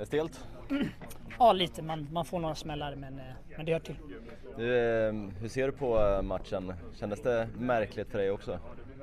det stelt? Ja, lite. Man får några smällar, men det hör till. Du, hur ser du på matchen? Kändes det märkligt för dig också?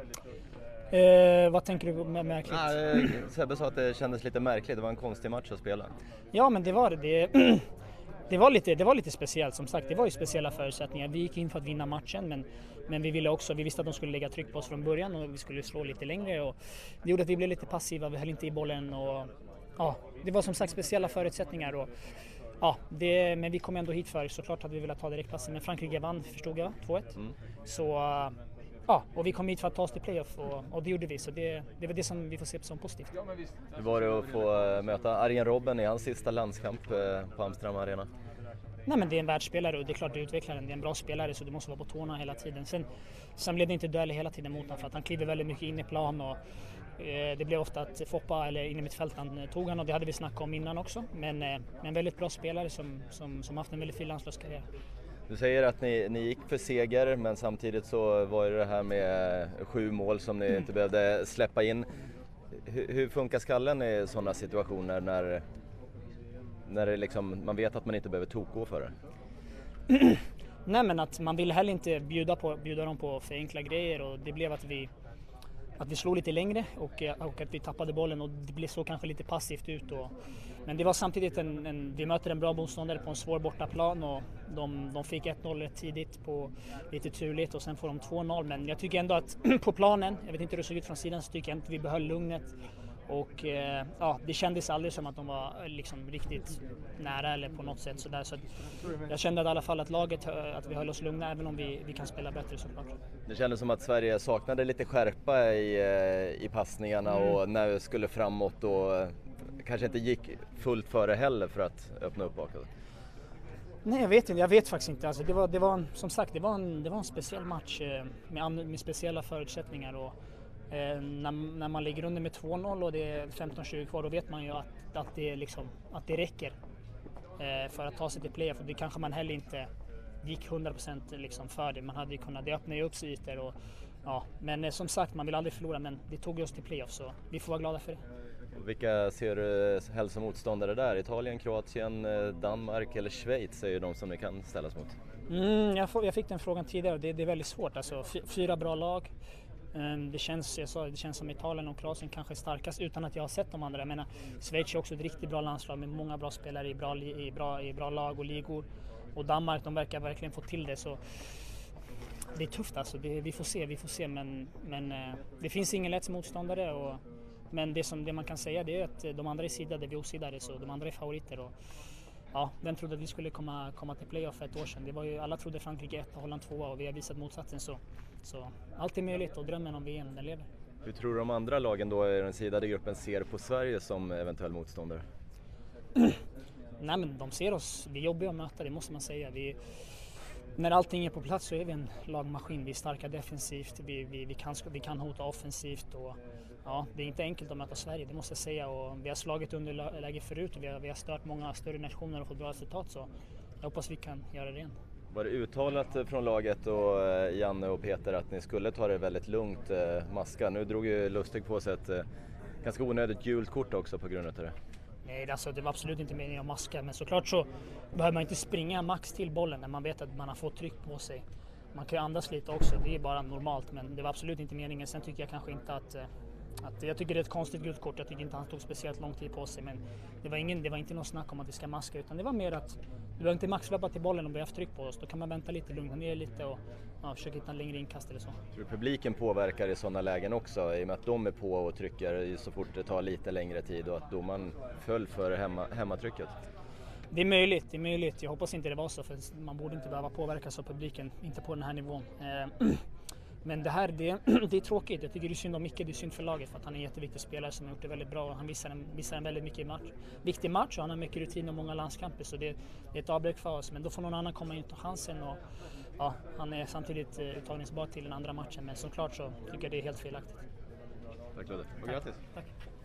Vad tänker du med märkligt? Sebbe sa att det kändes lite märkligt. Det var en konstig match att spela. Ja, men det var det. Det var lite speciellt, som sagt. Det var ju speciella förutsättningar. Vi gick in för att vinna matchen, men vi visste att de skulle lägga tryck på oss från början och vi skulle slå lite längre. Och det gjorde att vi blev lite passiva, vi höll inte i bollen. Och, ja, det var som sagt speciella förutsättningar. Och, ja, men vi kom ändå hit för, såklart hade vi velat ta direktplatsen. Men Frankrike vann, förstod jag, 2-1. Så, ja, och vi kom hit för att ta oss till playoff och det gjorde vi. Så det var det som vi får se som positivt. Hur var det att få möta Arjen Robben i hans sista landskamp på Amsterdam Arena? Nej, men det är en världsspelare och det är klart det utvecklar den. Det är en bra spelare, så du måste vara på tårna hela tiden. Sen blev det inte dueller hela tiden mot honom, för att han kliver väldigt mycket in i plan och det blev ofta att Foppa eller in i mittfältan tog han, och det hade vi snackat om innan också. Men en väldigt bra spelare som haft en väldigt fin landslagskarriär. Du säger att ni gick för seger, men samtidigt så var det här med 7 mål som ni inte behövde släppa in. Hur funkar skallen i sådana situationer när det liksom, man vet att man inte behöver tokgå för det? Nej, men att man vill heller inte bjuda dem på för enkla grejer, och det blev att vi slog lite längre och att vi tappade bollen, och det blev så kanske lite passivt ut. Men det var samtidigt vi möter en bra motståndare på en svår bortaplan, och de fick 1-0 rätt tidigt på lite turligt, och sen får de 2-0. Men jag tycker ändå att på planen, jag vet inte hur det såg ut från sidan, så tycker jag inte vi behöll lugnet. Och ja, det kändes aldrig som att de var liksom riktigt nära eller på något sätt sådär. Så jag kände i alla fall att laget, att vi höll oss lugna, även om vi kan spela bättre såklart. Det kändes som att Sverige saknade lite skärpa i passningarna och när vi skulle framåt, och kanske inte gick fullt före heller för att öppna upp bakåt. Nej, jag vet faktiskt inte. Alltså, det var som sagt, det var en speciell match med speciella förutsättningar. Och när man ligger under med 2-0 och det är 15-20 kvar, då vet man ju att det räcker för att ta sig till playoff. Det kanske man heller inte gick 100% liksom för det. Man hade ju kunnat, det öppnar ju upp ytor och ja, men som sagt, man vill aldrig förlora, men det tog oss till playoff, så vi får vara glada för det. Vilka ser du helst som motståndare där? Italien, Kroatien, Danmark eller Schweiz är ju de som ni kan ställas mot. Jag fick den frågan tidigare, och det är väldigt svårt. Alltså, 4 bra lag. Det känns som Italien och Kroatien kanske är starkast, utan att jag har sett de andra. Jag menar, Schweiz är också ett riktigt bra landslag med många bra spelare i bra lag och ligor. Och Danmark, de verkar verkligen få till det, så det är tufft alltså. Vi får se, men det finns ingen lätt motståndare. Men det man kan säga, det är att de andra är sidade, vi är osidade, så de andra är favoriter. Och ja, vem trodde att vi skulle komma till playoff för ett år sedan? Det var ju, alla trodde Frankrike 1 och Holland 2, och vi har visat motsatsen, så allt är möjligt, och drömmen om VM, den lever. Hur tror du de andra lagen då i den sidade gruppen ser på Sverige som eventuell motståndare? Nej, men de ser oss, vi jobbar att möta, det måste man säga. När allting är på plats så är vi en lagmaskin, vi är starka defensivt, vi kan hota offensivt, och ja, det är inte enkelt att möta Sverige, det måste jag säga, och vi har slagit underläge förut och vi har stört många större nationer och fått bra resultat, så jag hoppas vi kan göra det igen. Var det uttalat från laget och Janne och Peter att ni skulle ta det väldigt lugnt, maska? Nu drog ju Lustig på sig ett ganska onödigt gult kort också på grund av det. Nej, alltså, det var absolut inte meningen att maska, men såklart så behöver man inte springa max till bollen när man vet att man har fått tryck på sig. Man kan ju andas lite också, det är bara normalt, men det var absolut inte meningen. Sen tycker jag kanske inte att jag tycker det är ett konstigt gult kort. Jag tycker inte han tog speciellt lång tid på sig, men det var inte något snack om att vi ska maska, utan det var mer att du behöver inte maxlöpa till bollen om vi har haft tryck på oss. Då kan man vänta lite, lugna ner lite och försöka hitta en längre inkast eller så. Tror du publiken påverkar i sådana lägen också, i och med att de är på och trycker så fort det tar lite längre tid, och att domaren föll för hemmatrycket? Det är möjligt. Jag hoppas inte det var så, för man borde inte behöva påverkas av publiken, inte på den här nivån. Men det är tråkigt. Jag tycker det är synd om Micke, det är synd för laget, för att han är en jätteviktig spelare som har gjort det väldigt bra. Han visar en väldigt viktig match, och han har mycket rutin och många landskamper, så det är ett avbräck för oss. Men då får någon annan komma in och ta chansen, och ja, han är samtidigt uttagningsbar till den andra matchen, men såklart så tycker jag det är helt felaktigt. Tack Ludde, och grattis! Tack.